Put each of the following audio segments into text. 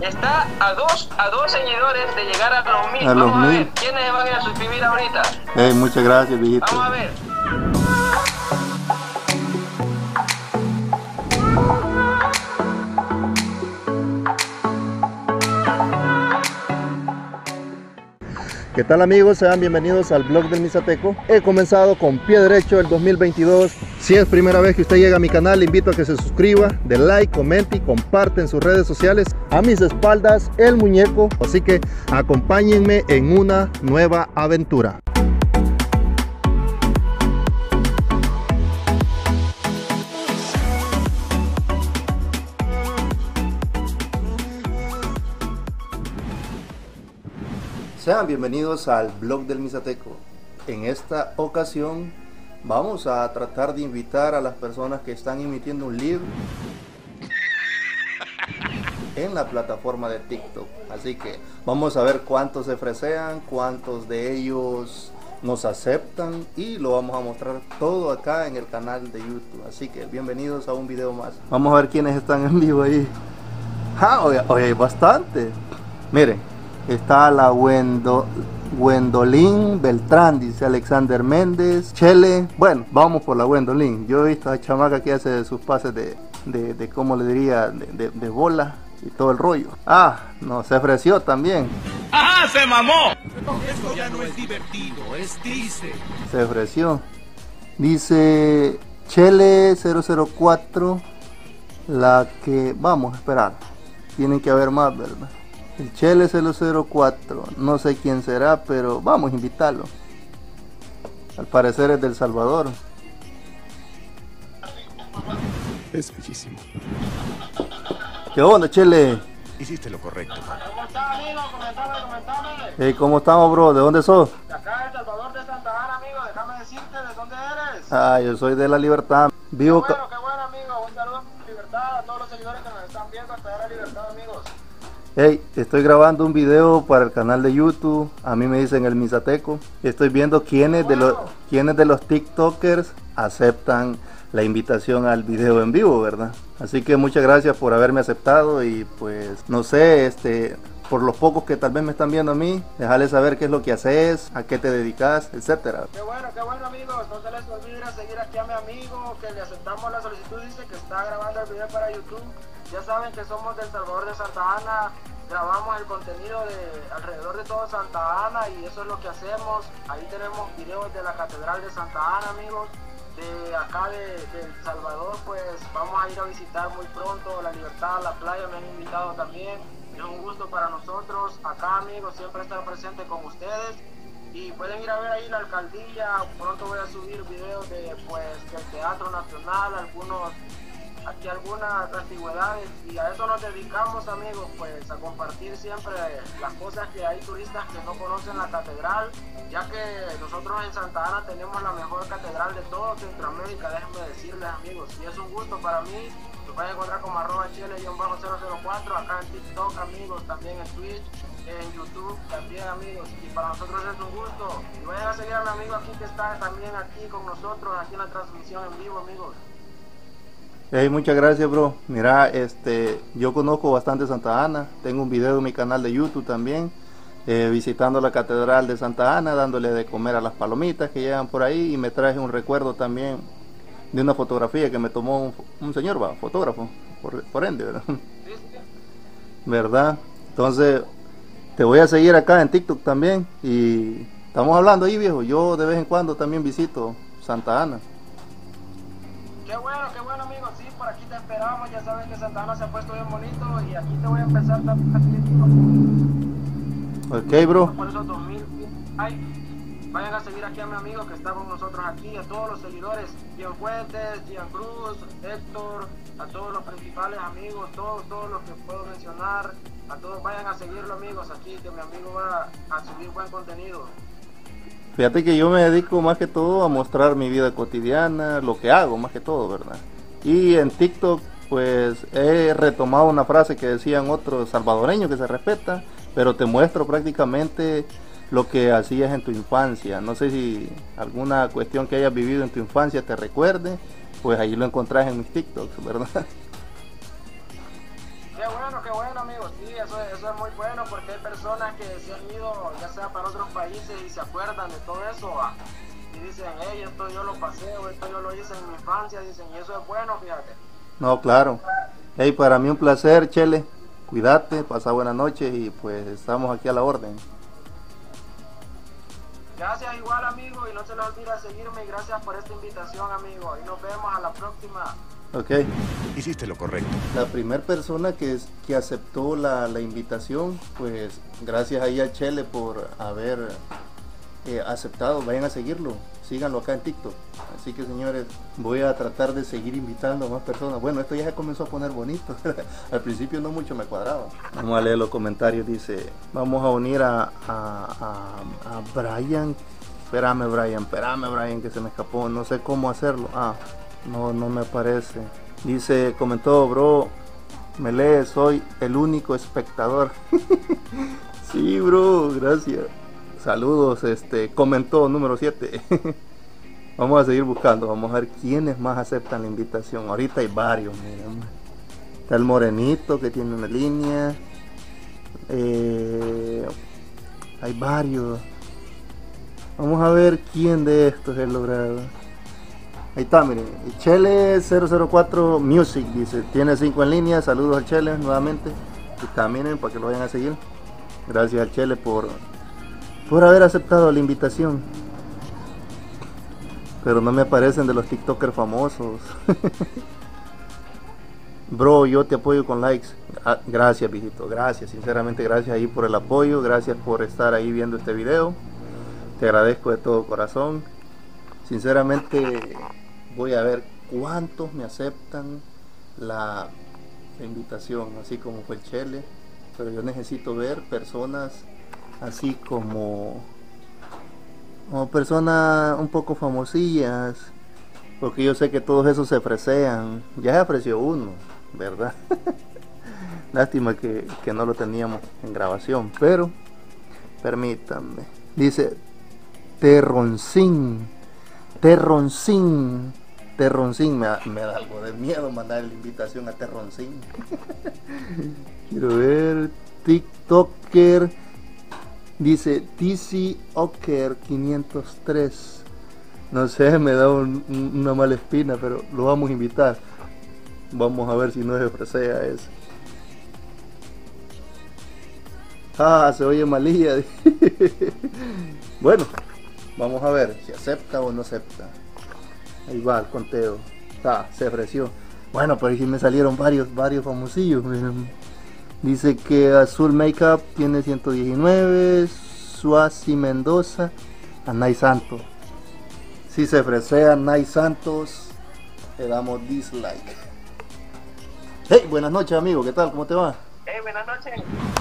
Está a dos seguidores de llegar a los 1000. A los Vamos a 1000. ver, ¿quiénes van a suscribir ahorita? Muchas gracias, viejito. Vamos a ver. ¿Qué tal, amigos? Sean bienvenidos al blog del Misateco. He comenzado con pie derecho el 2022. Si es primera vez que usted llega a mi canal, le invito a que se suscriba, dé like, comente y comparte en sus redes sociales. A mis espaldas, el muñeco. Así que acompáñenme en una nueva aventura. Sean bienvenidos al blog del Misateco. En esta ocasión vamos a tratar de invitar a las personas que están emitiendo un live en la plataforma de TikTok. Así que vamos a ver cuántos se fresean, cuántos de ellos nos aceptan y lo vamos a mostrar todo acá en el canal de YouTube. Así que bienvenidos a un video más. Vamos a ver quiénes están en vivo ahí. Hoy hay bastante. Miren. Está la Gwendolyn Beltrán, dice Alexander Méndez, Chele. Bueno, vamos por la Gwendolyn. Yo he visto a chamaca que hace sus pases de ¿cómo le diría? De bola y todo el rollo. No, se ofreció también. ¡Ajá, se mamó! Esto ya no es divertido, es triste. Se ofreció. Dice Chele 004, la que... Vamos a esperar. Tienen que haber más, ¿verdad? El Chele 004, no sé quién será, pero vamos a invitarlo. Al parecer es del Salvador. Es bellísimo. ¿Qué onda, Chele? Hiciste lo correcto. ¿Cómo estás, amigo? Comentame. Hey, ¿cómo estamos, bro? ¿De dónde sos? De acá, El Salvador de Santa Ana, amigo. Déjame decirte de dónde eres. Yo soy de La Libertad. Vivo Qué bueno, amigo. Un saludo a Libertad, a todos los seguidores que nos están viendo hasta La Libertad, amigos. Hey, estoy grabando un video para el canal de YouTube. A mí me dicen el Misateco. Estoy viendo quiénes de los TikTokers aceptan la invitación al video en vivo, ¿verdad? Así que muchas gracias por haberme aceptado y pues no sé, por los pocos que tal vez me están viendo a mí, dejarles saber qué es lo que haces, a qué te dedicas, etcétera. Qué bueno, amigos. No se les olvide seguir aquí a mi amigo que le aceptamos la solicitud. Dice que está grabando el video para YouTube. Ya saben que somos del Salvador de Santa Ana. Grabamos el contenido de alrededor de todo Santa Ana y eso es lo que hacemos. Ahí tenemos videos de la Catedral de Santa Ana, amigos. De acá de El Salvador, pues vamos a ir a visitar muy pronto La Libertad, la playa. Me han invitado también. Es un gusto para nosotros acá, amigos, siempre estar presente con ustedes. Y pueden ir a ver ahí la alcaldía. Pronto voy a subir videos del Teatro Nacional, algunas antigüedades, y a eso nos dedicamos, amigos, pues a compartir siempre las cosas que hay turistas que no conocen la catedral, ya que nosotros en Santa Ana tenemos la mejor catedral de todo Centroamérica, déjenme decirles, amigos, y es un gusto para mí. Lo pueden encontrar como @chele_004 acá en TikTok, amigos, también en Twitch, en YouTube también, amigos, y para nosotros es un gusto. Y vayan a seguir a mi amigo aquí que está también aquí con nosotros, aquí en la transmisión en vivo, amigos. Hey, muchas gracias, bro. Mira, yo conozco bastante Santa Ana. Tengo un video en mi canal de YouTube también, visitando la Catedral de Santa Ana, dándole de comer a las palomitas que llegan por ahí, y me traje un recuerdo también de una fotografía que me tomó un señor, fotógrafo, por ende, ¿verdad? ¿Verdad? Entonces, te voy a seguir acá en TikTok también y estamos hablando ahí, viejo. Yo de vez en cuando también visito Santa Ana. Qué bueno, amigos, sí, por aquí te esperamos. Ya saben que Santa Ana se ha puesto bien bonito y aquí te voy a empezar también. Ok, bro. Por esos 2000, vayan a seguir aquí a mi amigo que está con nosotros aquí, a todos los seguidores, Gian Fuentes, Gian Cruz, Héctor, a todos los principales amigos, todos los que puedo mencionar, a todos vayan a seguirlo, amigos, aquí que mi amigo va a subir buen contenido. Fíjate que yo me dedico más que todo a mostrar mi vida cotidiana, lo que hago más que todo, ¿verdad? Y en TikTok pues he retomado una frase que decían otros salvadoreños que se respeta, pero te muestro prácticamente lo que hacías en tu infancia. No sé si alguna cuestión que hayas vivido en tu infancia te recuerde, pues ahí lo encontrás en mis TikToks, ¿verdad? Qué bueno, amigos. Sí, eso es muy bueno porque hay personas que se han ido ya sea para otros países y se acuerdan de todo eso, ¿va? Y dicen, hey, esto yo lo pasé o esto yo lo hice en mi infancia, dicen, y eso es bueno, fíjate. No, claro. Hey, para mí un placer, Chele. Cuídate, pasa buenas noches y pues estamos aquí a la orden. Gracias igual, amigo, y no se les olvide seguirme y gracias por esta invitación, amigo. Y nos vemos a la próxima. Ok. Hiciste lo correcto. La primera persona que aceptó la invitación, pues gracias ahí a Chele por haber aceptado. Vayan a seguirlo, síganlo acá en TikTok. Así que, señores, voy a tratar de seguir invitando a más personas. Bueno, esto ya se comenzó a poner bonito. Al principio no mucho me cuadraba. Vamos a leer los comentarios. Dice, vamos a unir a Brian. Espérame Brian, que se me escapó. No sé cómo hacerlo. No me aparece. Dice, comentó, bro, me lee, soy el único espectador. Sí, bro, gracias. Saludos, comentó número 7. Vamos a seguir buscando, vamos a ver quiénes más aceptan la invitación. Ahorita hay varios, miren. Está el morenito que tiene una línea. Hay varios. Vamos a ver quién de estos es logrado. Ahí está, miren. Chele 004 Music dice, tiene 5 en línea. Saludos al Chele nuevamente. Y también para que lo vayan a seguir. Gracias al Chele por haber aceptado la invitación. Pero no me aparecen de los TikTokers famosos. Bro, yo te apoyo con likes. Gracias, viejito. Gracias, sinceramente gracias ahí por el apoyo. Gracias por estar ahí viendo este video. Te agradezco de todo corazón. Sinceramente voy a ver cuántos me aceptan la invitación, así como fue el Chele. Pero yo necesito ver personas así como personas un poco famosillas, porque yo sé que todos esos se fresean. Ya se ofreció uno, ¿verdad? Lástima que no lo teníamos en grabación, pero permítanme. Dice Terroncín, me da algo de miedo mandar la invitación a Terroncín. Quiero ver. TikToker dice TC Oker 503. No sé, me da una mala espina, pero lo vamos a invitar. Vamos a ver si no se ofrece eso. Se oye malilla. Bueno, vamos a ver si acepta o no acepta. Ahí va el conteo. Se ofreció. Bueno, pero ahí sí me salieron varios famosillos. Dice que Azul Makeup tiene 119. Suasi Mendoza. Anay Santos. Si se ofrece a Anay Santos, le damos dislike. Hey, buenas noches, amigo. ¿Qué tal? ¿Cómo te va? Hey, buenas noches.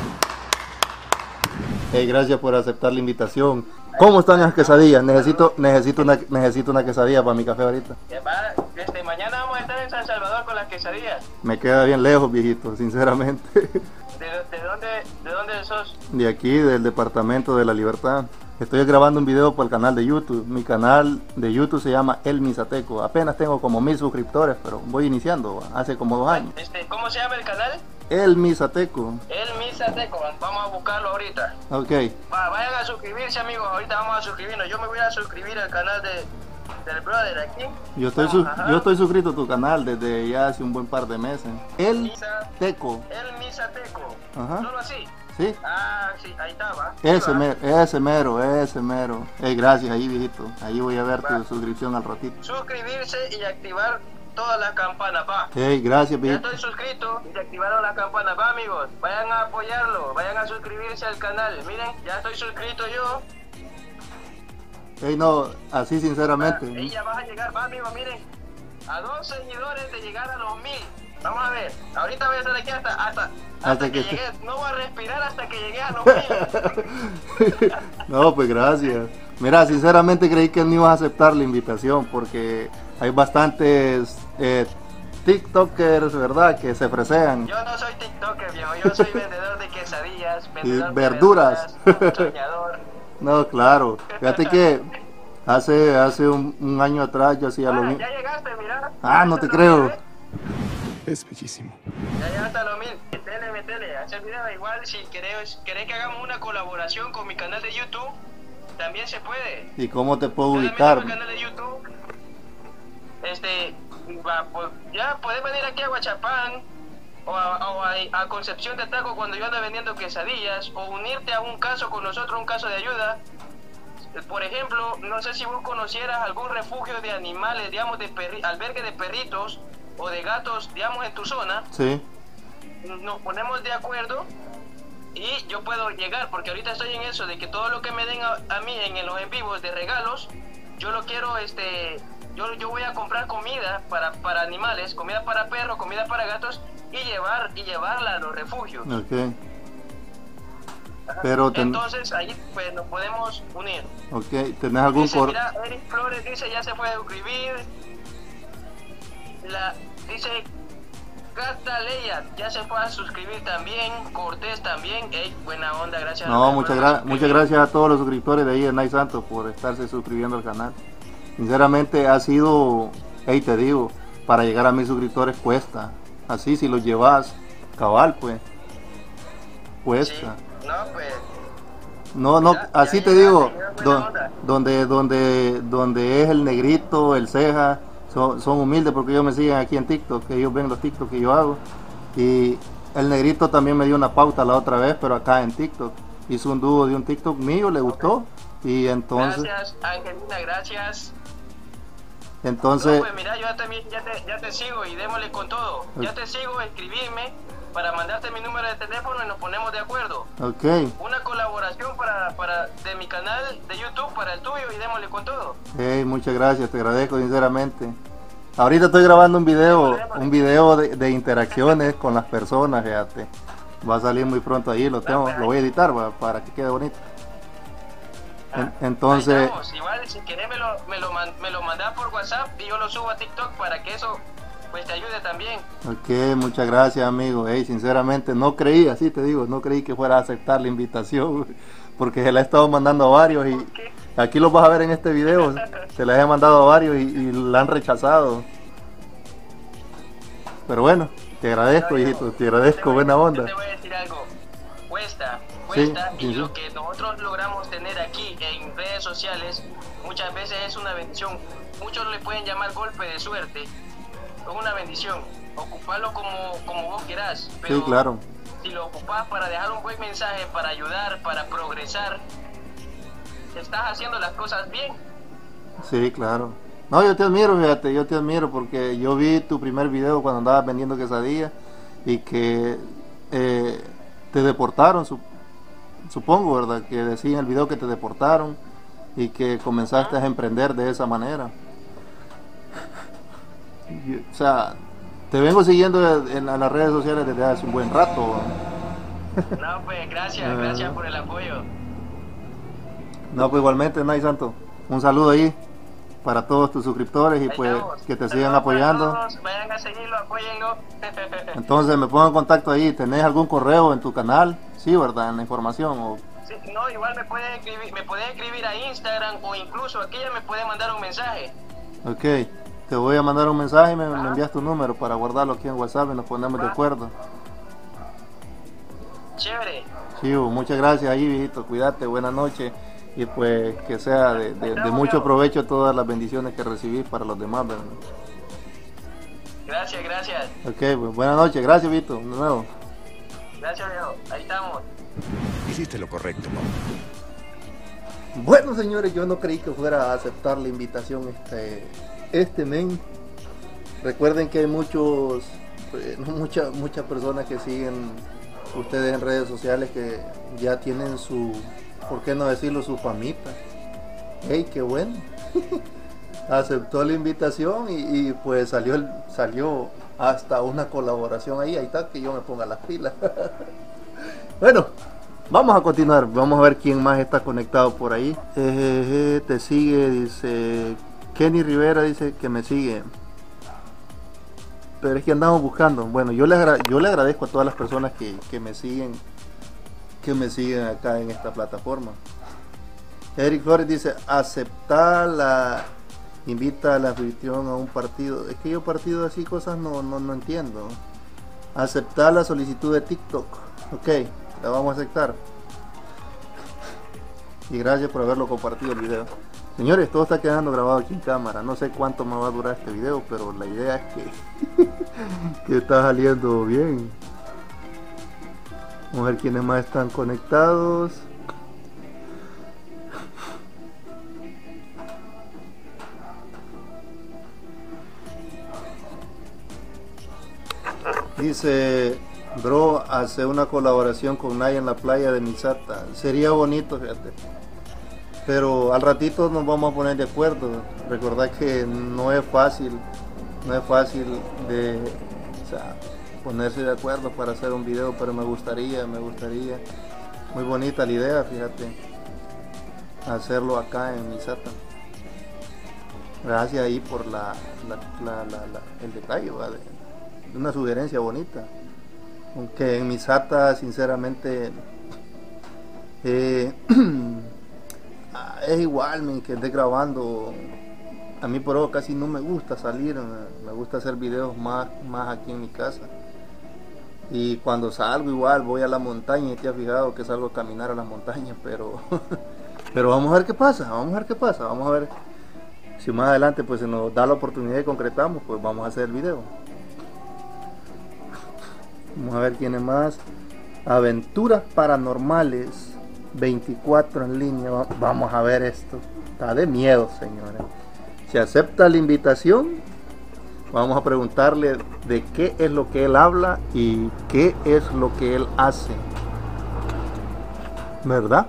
Hey, gracias por aceptar la invitación. ¿Cómo están las quesadillas? Necesito una quesadilla para mi café ahorita. Mañana vamos a estar en San Salvador con las quesadillas. Me queda bien lejos, viejito, sinceramente. ¿De dónde sos? De aquí, del departamento de La Libertad. Estoy grabando un video para el canal de YouTube. Mi canal de YouTube se llama El Misateco. Apenas tengo como 1000 suscriptores, pero voy iniciando hace como 2 años. ¿Cómo se llama el canal? El Misateco. El Misateco, vamos a buscarlo ahorita. Ok. Vayan a suscribirse, amigos, ahorita vamos a suscribirnos. Yo me voy a suscribir al canal del brother aquí. Yo estoy suscrito a tu canal desde ya hace un buen par de meses. El Misateco. El Misateco. Ajá. ¿Solo así? Sí. Sí, ahí estaba. Ese mero. Gracias ahí, viejito. Ahí voy a ver tu suscripción al ratito. Suscribirse y activar todas las campanas, va. Hey, gracias, viejito. Ya estoy suscrito y activaron las campanas, va, amigos. Vayan a apoyarlo, vayan a suscribirse al canal. Miren, ya estoy suscrito yo. Hey, no, así sinceramente. Y ya vas a llegar, va, amigos, miren. A 2 seguidores de llegar a los 1000. Vamos a ver, ahorita voy a estar aquí hasta que llegue, no voy a respirar hasta que llegue a los 1000. No, pues gracias. Mira, sinceramente creí que no ibas a aceptar la invitación porque hay bastantes TikTokers, ¿verdad? Que se fresean. Yo no soy TikToker, viejo, yo soy vendedor de quesadillas, vendedor y verduras. soñador. No, claro. Fíjate que hace un año atrás yo hacía lo mismo. Ya llegaste, mira. No te creo. Es bellísimo. Ya llegaste a los 1000. Denle meterle a hacer video. Igual si querés que hagamos una colaboración con mi canal de YouTube, también se puede. ¿Y cómo te puedo Solamente ubicar? en mi canal de YouTube, pues, ya puedes venir aquí a Huachapán o a Concepción de Taco cuando yo ando vendiendo quesadillas, o unirte a un caso con nosotros, un caso de ayuda. Por ejemplo, no sé si vos conocieras algún refugio de animales, digamos, albergue de perritos o de gatos, digamos, en tu zona. Sí. Nos ponemos de acuerdo y yo puedo llegar, porque ahorita estoy en eso de que todo lo que me den a mí en los en vivos de regalos, yo lo quiero, yo voy a comprar comida para animales, comida para perros, comida para gatos, y llevarla a los refugios. Ok. Pero entonces ahí pues nos podemos unir. Ok, ¿tenés algún Dice, correo? mira, Eric Flores dice ya se puede suscribir. Dice Cata Leia ya se puede suscribir también. Cortés también. Ey, buena onda, gracias. No, muchas gracias a todos los suscriptores de ahí de Night Santos por estarse suscribiendo al canal. Sinceramente ha sido, hey, te digo, para llegar a 1000 suscriptores cuesta. Así si los llevas cabal, pues cuesta. Sí. No, pues. No, Ya, así ya te llegaste, digo, buena onda. donde es el negrito, el ceja, son humildes porque ellos me siguen aquí en TikTok, que ellos ven los TikTok que yo hago. Y el negrito también me dio una pauta la otra vez, pero acá en TikTok. Hizo un dúo de un TikTok mío, le gustó. Y entonces. Gracias, Angelina, gracias. Entonces. No, pues mira, yo también ya te sigo y démosle con todo. Ya te sigo, escribirme para mandarte mi número de teléfono y nos ponemos de acuerdo. Ok. Una colaboración de mi canal de YouTube para el tuyo y démosle con todo. Hey, muchas gracias, te agradezco sinceramente. Ahorita estoy grabando un video de interacciones con las personas, fíjate. Va a salir muy pronto ahí, lo voy a editar para que quede bonito. Entonces, igual si querés me lo mandás por WhatsApp y yo lo subo a TikTok para que eso pues te ayude también. Ok, muchas gracias, amigo. Hey, sinceramente no creí, así te digo, no creí que fuera a aceptar la invitación, porque se la he estado mandando a varios y aquí los vas a ver en este video. Se las he mandado a varios y la han rechazado. Pero bueno, te agradezco, hijito, te agradezco, buena onda. Yo te voy a decir algo, cuesta, Sí. y lo que nosotros logramos tener aquí en redes sociales muchas veces es una bendición. Muchos le pueden llamar golpe de suerte, es una bendición. Ocuparlo como vos quieras, pero Sí, claro. si lo ocupás para dejar un buen mensaje, para ayudar, para progresar, estás haciendo las cosas bien. Sí, claro. No, yo te admiro, fíjate, yo te admiro porque yo vi tu primer video cuando andabas vendiendo quesadillas y que te deportaron, supongo, ¿verdad? Que decía en el video que te deportaron y que comenzaste a emprender de esa manera. O sea, te vengo siguiendo en las redes sociales desde hace un buen rato. No, pues gracias por el apoyo. No, pues igualmente, Nay Santo, un saludo ahí para todos tus suscriptores y Ahí pues estamos. que te Saludos sigan para apoyando. todos, vayan a seguirlo, apóyenlo. Entonces me pongo en contacto ahí. ¿Tenés algún correo en tu canal? Sí, ¿verdad? En la información. O... Sí, no, igual me pueden escribir a Instagram o incluso aquí ya me pueden mandar un mensaje. Ok, te voy a mandar un mensaje y me envías tu número para guardarlo aquí en WhatsApp y nos ponemos de acuerdo. Chévere. Sí, muchas gracias ahí, viejito. Cuídate, buenas noches. Y pues que sea de mucho provecho todas las bendiciones que recibís para los demás, ¿verdad? Gracias. Ok, pues buenas noches. Gracias, Vito. De nuevo. Gracias, viejo. Ahí estamos. Hiciste lo correcto, ¿no? Bueno, señores, yo no creí que fuera a aceptar la invitación este men. Recuerden que hay muchas personas que siguen ustedes en redes sociales que ya tienen su, ¿por qué no decirlo?, su famita. Hey, qué bueno. Aceptó la invitación y pues salió hasta una colaboración ahí está, que yo me ponga las pilas. Bueno, vamos a continuar, vamos a ver quién más está conectado por ahí. Te sigue, dice Kenny Rivera, dice que me sigue. Pero es que andamos buscando. Bueno, yo le agradezco a todas las personas que me siguen acá en esta plataforma. Eric Flores dice, invita a la anfitrión a un partido. Es que yo partido así cosas no entiendo. Aceptar la solicitud de TikTok. Ok, la vamos a aceptar. Y gracias por haberlo compartido el video. Señores, todo está quedando grabado aquí en cámara. No sé cuánto me va a durar este video, pero la idea es que está saliendo bien. Vamos a ver quiénes más están conectados. Dice, bro, hace una colaboración con Naya en la playa de Misata. Sería bonito, fíjate. Pero al ratito nos vamos a poner de acuerdo. Recordad que no es fácil de, o sea, ponerse de acuerdo para hacer un video, pero me gustaría. Muy bonita la idea, fíjate. Hacerlo acá en Misata. Gracias ahí por el detalle, ¿vale? Una sugerencia bonita, aunque en Misata sinceramente es igual que esté grabando. A mí por eso casi no me gusta salir, me gusta hacer videos más aquí en mi casa. Y cuando salgo igual voy a la montaña, y te has fijado que salgo a caminar a la montaña, pero vamos a ver qué pasa, vamos a ver si más adelante pues se nos da la oportunidad y concretamos, pues vamos a hacer el video. Vamos a ver quién es más. Aventuras paranormales 24 en línea. Vamos a ver esto. Está de miedo, señores. Si acepta la invitación, vamos a preguntarle de qué es lo que él habla y qué es lo que él hace. ¿Verdad?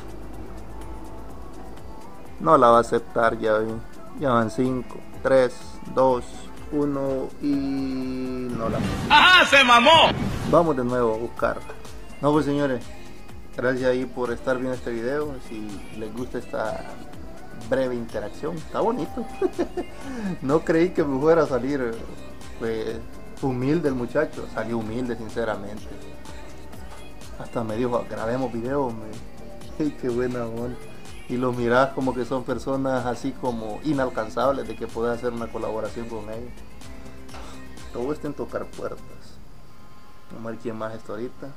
No la va a aceptar, ya vi. Ya van 5, 3, 2, 1 y no la... ¡Ajá, se mamó! Vamos de nuevo a buscar. No, pues señores, gracias ahí por estar viendo este video. Si les gusta esta breve interacción, está bonito. No creí que me fuera a salir pues humilde el muchacho. Salió humilde, sinceramente. Hasta me dijo, grabemos video. Hey, qué buena onda. Y los mirás como que son personas así como inalcanzables de que puedas hacer una colaboración con ellos. Todo está en tocar puertas. Vamos a ver quién más está ahorita.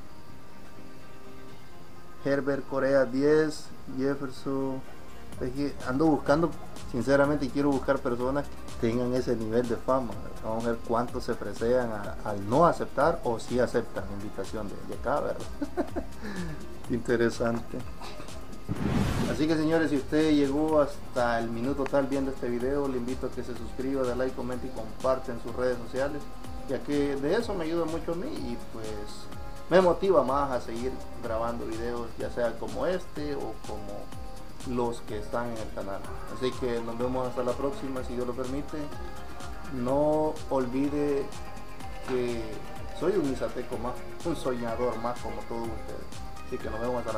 Herbert Corea 10, Jefferson. Ando buscando, sinceramente quiero buscar personas que tengan ese nivel de fama. Vamos a ver cuántos se fresean al no aceptar o si aceptan la invitación de acá, ¿verdad? Interesante. Así que señores, si usted llegó hasta el minuto tal viendo este video, le invito a que se suscriba, dé like, comente y comparte en sus redes sociales, ya que de eso me ayuda mucho a mí y pues me motiva más a seguir grabando videos, ya sea como este o como los que están en el canal. Así que nos vemos hasta la próxima, si Dios lo permite. No olvide que soy un misateco más, un soñador más como todos ustedes. Así que nos vemos hasta la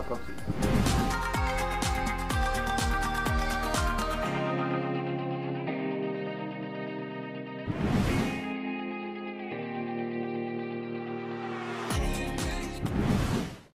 próxima.